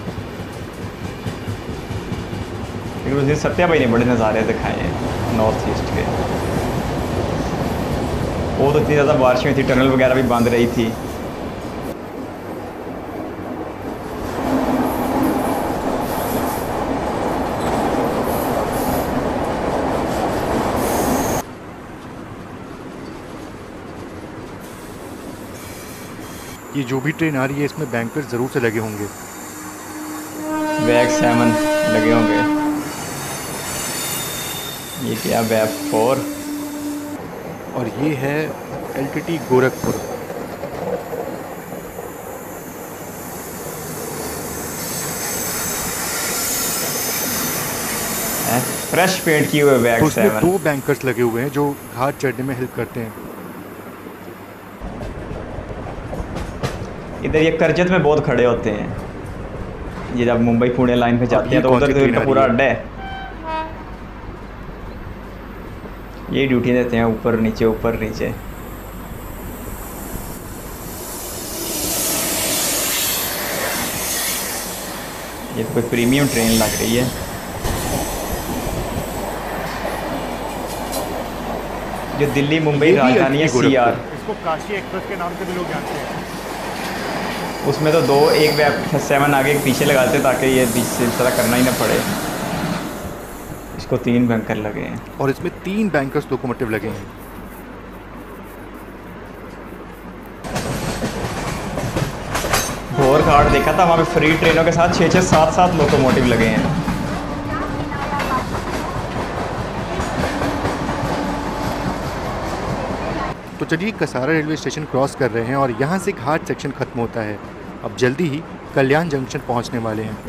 लेकिन उस दिन सत्या भाई ने बड़े नज़ारे दिखाए हैं नॉर्थ ईस्ट के। वो तो इतनी ज़्यादा बारिश हुई थी, टनल वगैरह भी बंद रही थी। ये जो भी ट्रेन आ रही है इसमें बैंकर्स ज़रूर से लगे होंगे। बैग सेवन लगे होंगे। ये क्या बैग फोर, और ये है एलटीटी गोरखपुर। फ्रेश पेंट किए हुए बैग तो उसमें सेवन। दो बैंकर्स लगे हुए हैं जो घाट चढ़ने में हेल्प करते हैं। इधर ये करजत में बहुत खड़े होते हैं, ये जब मुंबई पुणे लाइन पे जाते हैं तो उधर तो इनका पूरा अड्डा है। ये ड्यूटी देते हैं ऊपर नीचे ऊपर नीचे। ये तो कोई प्रीमियम ट्रेन लग रही है। जो दिल्ली मुंबई राजधानी है सी आर। इसको काशी एक्सप्रेस के नाम से भी लोग जानते हैं। उसमें तो दो एक वेब सेवन आगे एक पीछे लगाते ताकि ये बीच से इस तरह करना ही ना पड़े। इसको तीन बैंकर लगे हैं और इसमें तीन बैंकर्स लोकोमोटिव लगे हैं। भोर घाट देखा था, वहाँ पे फ्री ट्रेनों के साथ छः छः सात सात लोकोमोटिव लगे हैं। तो चलिए कसारा रेलवे स्टेशन क्रॉस कर रहे हैं और यहाँ से घाट सेक्शन ख़त्म होता है। अब जल्दी ही कल्याण जंक्शन पहुँचने वाले हैं।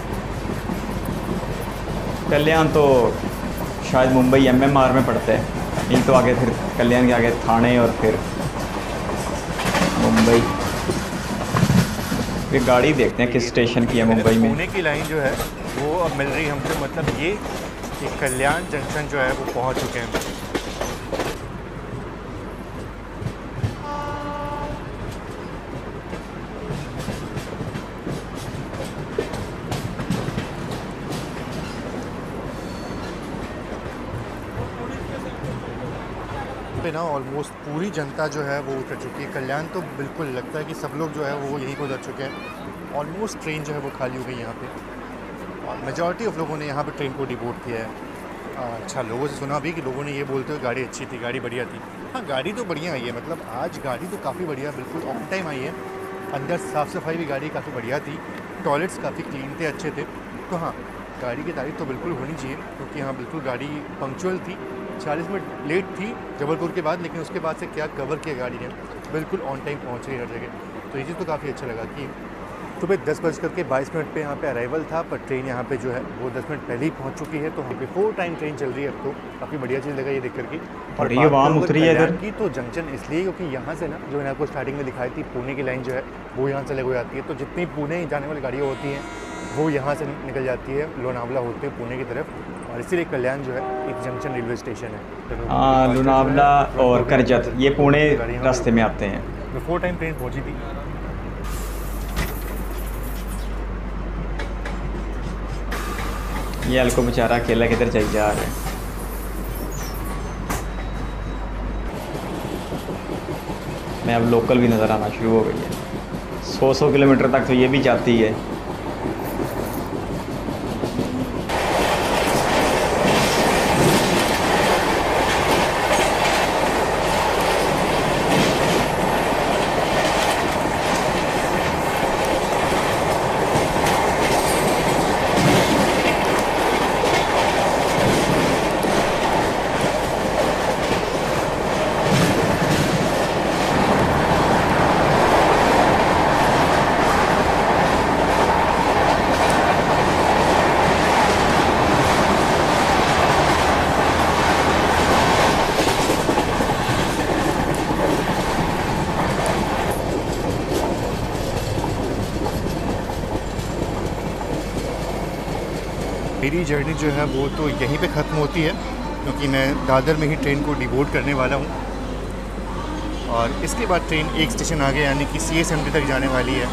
कल्याण तो शायद मुंबई एम एम आर में पड़ता है, यही तो आगे फिर कल्याण के आगे थाने और फिर मुंबई। ये गाड़ी देखते हैं किस स्टेशन की है मुंबई में। पुणे की लाइन जो है वो अब मिल रही है हमको, मतलब ये कि कल्याण जंक्शन जो है वो पहुँच चुके हैं। पे ना ऑलमोस्ट पूरी जनता जो है वो उतर चुकी है। कल्याण तो बिल्कुल लगता है कि सब लोग जो है वो यहीं को उतर चुके हैं। ऑलमोस्ट ट्रेन जो है वो खाली हो गई यहाँ पे और मेजॉरिटी ऑफ लोगों ने यहाँ पे ट्रेन को डिबोर्ड किया है। अच्छा, लोगों से सुना भी कि लोगों ने ये बोलते हुए गाड़ी अच्छी थी, गाड़ी बढ़िया थी। हाँ, गाड़ी तो बढ़िया आई है, मतलब आज गाड़ी तो काफ़ी बढ़िया, बिल्कुल ऑन टाइम आई है। अंदर साफ़ सफाई भी गाड़ी काफ़ी बढ़िया थी, टॉयलेट्स काफ़ी क्लीन थे, अच्छे थे। तो हाँ, गाड़ी की तारीफ तो बिल्कुल होनी चाहिए क्योंकि हाँ बिल्कुल गाड़ी पंक्चुअल थी। चालीस मिनट लेट थी जबलपुर के बाद, लेकिन उसके बाद से क्या कवर किया गाड़ी ने, बिल्कुल ऑन टाइम पहुँच रही हर जगह। तो ये चीज़ तो काफ़ी अच्छा लगा कि सुबह दस बज करके बाईस मिनट पे यहाँ पे अराइवल था, पर ट्रेन यहाँ पे जो है वो दस मिनट पहले ही पहुँच चुकी है। तो यहाँ पे फोर टाइम ट्रेन चल रही है अब तो, काफ़ी बढ़िया चीज़ लगा ये देख करके। और ये वहाँ उतरी है इधर की तो जंक्शन इसलिए क्योंकि यहाँ से ना, जो मैंने आपको स्टार्टिंग में दिखाई थी, पुणे की लाइन जो है वो यहाँ से लग हो जाती है। तो जितनी पुणे जाने वाली गाड़ियाँ होती हैं वो यहाँ से निकल जाती है लोनावला होते हुए पुणे की तरफ, और इसीलिए कल्याण जो है एक जंक्शन रेलवे स्टेशन है। हाँ, लोनावला और करजत ये पुणे रास्ते में आते हैं। तो फोर टाइम ट्रेन पहुँची थी। ये अलको बेचारा अकेला किधर चल जा रहा है। मैं अब लोकल भी नज़र आना शुरू हो गई है। सौ सौ किलोमीटर तक तो ये भी जाती है। मेरी जर्नी जो है वो तो यहीं पे ख़त्म होती है क्योंकि मैं दादर में ही ट्रेन को डिबोर्ड करने वाला हूँ और इसके बाद ट्रेन एक स्टेशन आगे यानी कि सी एस एम टी तक जाने वाली है।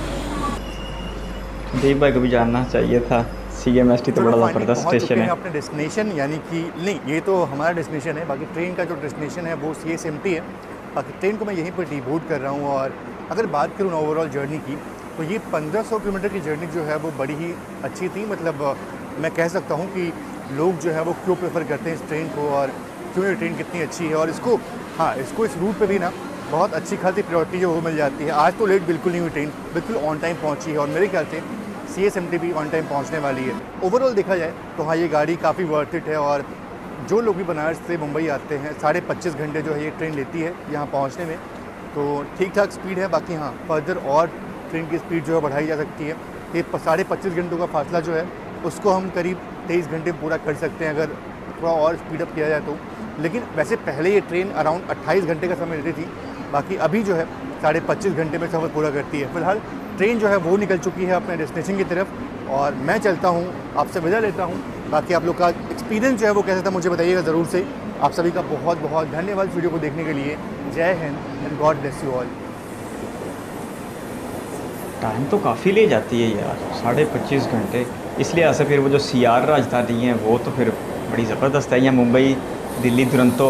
दीप भाई को भी जानना चाहिए था, सी एम एस टी तो बड़ा ज़बरदस्त स्टेशन है। अपने डेस्टिनेशन यानी कि नहीं, ये तो हमारा डेस्टिनेशन है, बाकी ट्रेन का जो डेस्टिनेशन है वो सी एस एम टी है। बाकी ट्रेन को मैं यहीं पर डिबोर्ड कर रहा हूँ। और अगर बात करूँ ओवरऑल जर्नी की तो ये पंद्रह सौ किलोमीटर की जर्नी जो है वो बड़ी ही अच्छी थी। मतलब मैं कह सकता हूँ कि लोग जो है वो क्यों प्रेफर करते हैं इस ट्रेन को और क्यों ये ट्रेन कितनी अच्छी है। और इसको हाँ इसको इस रूट पे भी ना बहुत अच्छी खासी प्रायोरिटी जो वो मिल जाती है। आज तो लेट बिल्कुल नहीं हुई, ट्रेन बिल्कुल ऑन टाइम पहुँची है और मेरे ख्याल से सी एस एम टी भी ऑन टाइम पहुँचने वाली है। ओवरऑल देखा जाए तो हाँ ये गाड़ी काफ़ी वर्थ इट है। और जो लोग भी बनारस से मुंबई आते हैं साढ़े पच्चीस घंटे जो है ये ट्रेन लेती है यहाँ पहुँचने में, तो ठीक ठाक स्पीड है। बाकी हाँ फर्दर और ट्रेन की स्पीड जो है बढ़ाई जा सकती है। ये साढ़े पच्चीस घंटों का फासला जो है उसको हम करीब तेईस घंटे पूरा कर सकते हैं अगर थोड़ा और स्पीडअप किया जाए तो। लेकिन वैसे पहले ये ट्रेन अराउंड अट्ठाईस घंटे का समय लेती थी, बाकी अभी जो है साढ़े पच्चीस घंटे में सफ़र पूरा करती है। फिलहाल ट्रेन जो है वो निकल चुकी है अपने डेस्टिनेशन की तरफ और मैं चलता हूँ, आपसे विदा लेता हूँ। बाकी आप लोग का एक्सपीरियंस जो है वो कैसा था मुझे बताइएगा ज़रूर से। आप सभी का बहुत बहुत धन्यवाद वीडियो को देखने के लिए। Jai Hind and God bless you all. Time तो काफ़ी ले जाती है यार, साढ़े पच्चीस घंटे। इसलिए ऐसे फिर वो जो सी आर राजधानी है वो तो फिर बड़ी ज़बरदस्त है। यहाँ मुंबई दिल्ली दुरंतो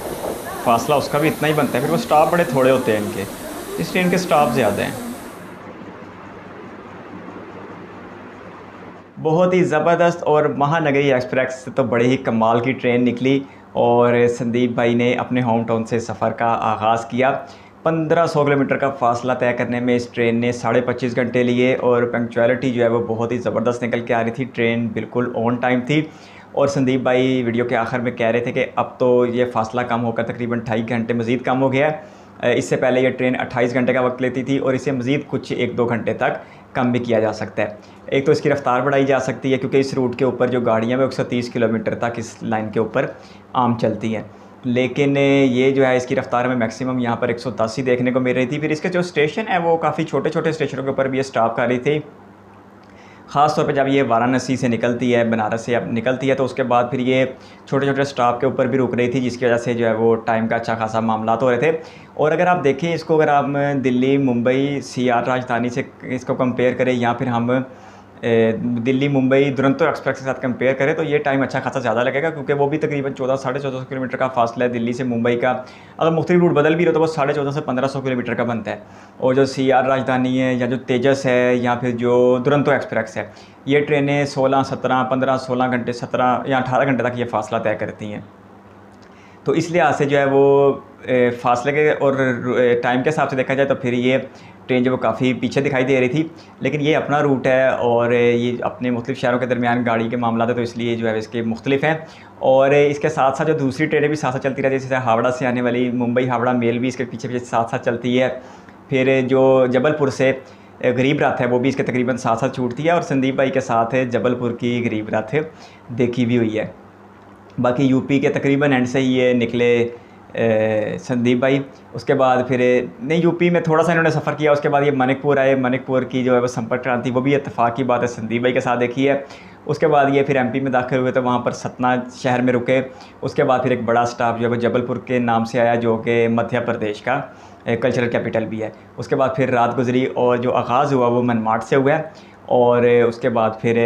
फासला उसका भी इतना ही बनता है, फिर वो स्टाफ बड़े थोड़े होते हैं इनके, इस ट्रेन के स्टाफ ज़्यादा हैं। बहुत ही ज़बरदस्त और महानगरी एक्सप्रेस तो बड़े ही कमाल की ट्रेन निकली और संदीप भाई ने अपने होम टाउन से सफ़र का आगाज़ किया। पंद्रह सौ किलोमीटर का फासला तय करने में इस ट्रेन ने साढ़े पच्चीस घंटे लिए और पंक्चुअलिटी जो है वो बहुत ही ज़बरदस्त निकल के आ रही थी। ट्रेन बिल्कुल ऑन टाइम थी और संदीप भाई वीडियो के आखिर में कह रहे थे कि अब तो ये फासला कम होकर तकरीबन ढाई घंटे मज़ीद कम हो गया है। इससे पहले ये ट्रेन अट्ठाईस घंटे का वक्त लेती थी और इसे मज़ीद कुछ एक दो घंटे तक कम भी किया जा सकता है। एक तो इसकी रफ़्तार बढ़ाई जा सकती है क्योंकि इस रूट के ऊपर जो गाड़ियाँ हैं वो एक सौ तीस किलोमीटर तक इस लाइन के ऊपर आम चलती हैं, लेकिन ये जो है इसकी रफ़्तार में मैक्सिमम यहाँ पर एक सौ दस ही देखने को मिल रही थी। फिर इसके जो स्टेशन है वो काफ़ी छोटे छोटे स्टेशनों के ऊपर भी ये स्टॉप कर रही थी। ख़ास तौर पे जब ये वाराणसी से निकलती है, बनारस से अब निकलती है, तो उसके बाद फिर ये छोटे छोटे स्टॉप के ऊपर भी रुक रही थी, जिसकी वजह से जो है वो टाइम का अच्छा खासा मामला हो रहे थे। और अगर आप देखें इसको, अगर आप दिल्ली मुंबई सी आर राजधानी से इसको कंपेयर करें या फिर हम दिल्ली मुंबई दुरंतो एक्सप्रेस के साथ कंपेयर करें तो ये टाइम अच्छा खासा ज़्यादा लगेगा, क्योंकि वो भी तकरीबन चौदह साढ़े चौदह सौ किलोमीटर का फासला है दिल्ली से मुंबई का। अगर मुख्तलिफ रूट बदल भी रहे तो वो साढ़े चौदह से पंद्रह सौ किलोमीटर का बनता है। और जो सी आर राजधानी है या जो तेजस है या फिर जो दुरंतो एक्सप्रेस है, ये ट्रेनें सोलह सत्रह पंद्रह सोलह घंटे सत्रह या अठारह घंटे तक ये फासला तय करती हैं। तो इस लिहाज से जो है वो फासले के और टाइम के हिसाब से देखा जाए तो फिर ये ट्रेन जो वो काफ़ी पीछे दिखाई दे रही थी, लेकिन ये अपना रूट है और ये अपने मुख्तलिफ शहरों के दरमियान गाड़ी के मामला है, तो इसलिए जो है इसके मुख्तलिफ हैं। और इसके साथ साथ जो दूसरी ट्रेनें भी साथ साथ चलती रहती है, जैसे हावड़ा से आने वाली मुंबई हावड़ा मेल भी इसके पीछे पीछे साथ साथ चलती है। फिर जो जबलपुर से गरीब रथ है वो भी इसके तकरीबन साथ साथ छूटती है और संदीप भाई के साथ जबलपुर की गरीब रथ देखी भी हुई है। बाकी यूपी के तकरीबन एंड से ही ये निकले संदीप भाई। उसके बाद फिर नहीं, यूपी में थोड़ा सा इन्होंने सफ़र किया, उसके बाद ये मनिकपुर आए। मनिकपुर की जो है वो संपर्क क्रांति वो भी इत्तेफाक की बात है संदीप भाई के साथ देखी है। उसके बाद ये फिर एमपी में दाखिल हुए तो वहाँ पर सतना शहर में रुके। उसके बाद फिर एक बड़ा स्टाफ जो है वो जबलपुर के नाम से आया, जो कि मध्य प्रदेश का कल्चरल कैपिटल भी है। उसके बाद फिर रात गुजरी और जो आगाज़ हुआ वो मनमाड से हुआ और उसके बाद फिर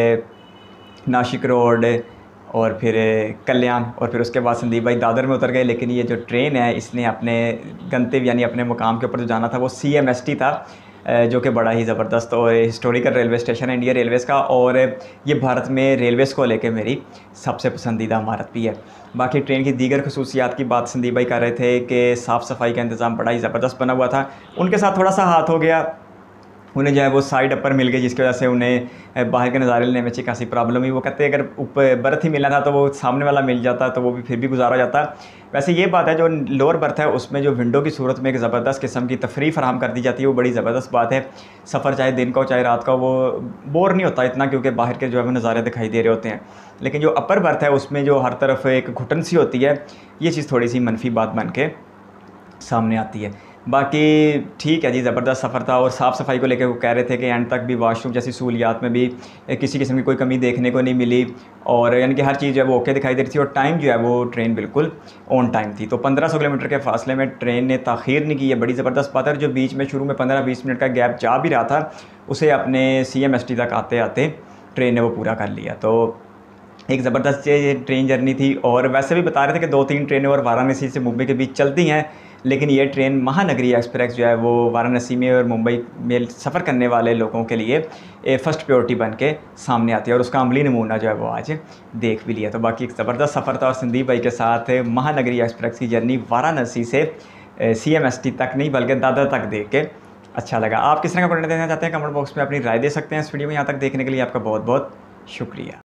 नासिक रोड और फिर कल्याण और फिर उसके बाद संदीप भाई दादर में उतर गए। लेकिन ये जो ट्रेन है इसने अपने गंतव्य यानी अपने मुकाम के ऊपर जो जाना था वो सी एम एस टी था, जो कि बड़ा ही ज़बरदस्त और हिस्टोरिकल रेलवे स्टेशन है इंडिया रेलवेज़ का। और ये भारत में रेलवेज़ को लेकर मेरी सबसे पसंदीदा इमारत भी है। बाकी ट्रेन की दीगर खसूसियात की बात संदीप भाई कर रहे थे कि साफ़ सफाई का इंतज़ाम बड़ा ही ज़बरदस्त बना हुआ था। उनके साथ थोड़ा सा हाथ हो गया, उन्हें जो है वो साइड अपर मिल गई, जिसकी वजह से उन्हें बाहर के नज़ारे लेने में अच्छी खासी प्रॉब्लम हुई। वो कहते हैं अगर ऊपर बर्थ ही मिलना था तो वो सामने वाला मिल जाता तो वो भी फिर भी गुजारा जाता। वैसे ये बात है जो लोअर बर्थ है उसमें जो विंडो की सूरत में एक ज़बरदस्त किस्म की तफरीह फराहम कर दी जाती है, वो बड़ी ज़बरदस्त बात है। सफ़र चाहे दिन का हो चाहे रात का, वो बोर नहीं होता इतना, क्योंकि बाहर के जो है वो नज़ारे दिखाई दे रहे होते हैं। लेकिन जो अपर बर्थ है उसमें जो हर तरफ एक घुटन सी होती है, ये चीज़ थोड़ी सी मनफी बात बन के सामने आती है। बाकी ठीक है जी, ज़बरदस्त सफ़र था। और साफ़ सफाई को लेकर वो कह रहे थे कि एंड तक भी वाशरूम जैसी सहूलियात में भी किसी किस्म की कोई कमी देखने को नहीं मिली और यानी कि हर चीज़ जो है वो ओके दिखाई दे रही थी और टाइम जो है वो ट्रेन बिल्कुल ऑन टाइम थी। तो पंद्रह सौ किलोमीटर के फासले में ट्रेन ने ताख़ीर नहीं की, है बड़ी ज़बरदस्त बात है। जो बीच में शुरू में पंद्रह बीस मिनट का गैप जा भी रहा था उसे अपने सी एम एस टी तक आते आते ट्रेन ने वो पूरा कर लिया। तो एक ज़बरदस्त ये ट्रेन जर्नी थी। और वैसे भी बता रहे थे कि दो तीन ट्रेनें और वाराणसी से मुंबई के बीच चलती हैं, लेकिन ये ट्रेन महानगरी एक्सप्रेस जो है वो वाराणसी में और मुंबई में सफ़र करने वाले लोगों के लिए फ़र्स्ट प्रायोरिटी बन के सामने आती है और उसका अमली नमूना जो है वो आज देख भी लिया। तो बाकी एक ज़बरदस्त सफ़र था और संदीप भाई के साथ महानगरी एक्सप्रेस की जर्नी वाराणसी से सी एम एस टी तक नहीं बल्कि दादर तक देख के अच्छा लगा। आप किस तरह का कंटेंट देना चाहते हैं कमेंट बॉक्स में अपनी राय दे सकते हैं। इस वीडियो में यहाँ तक देखने के लिए आपका बहुत बहुत शुक्रिया।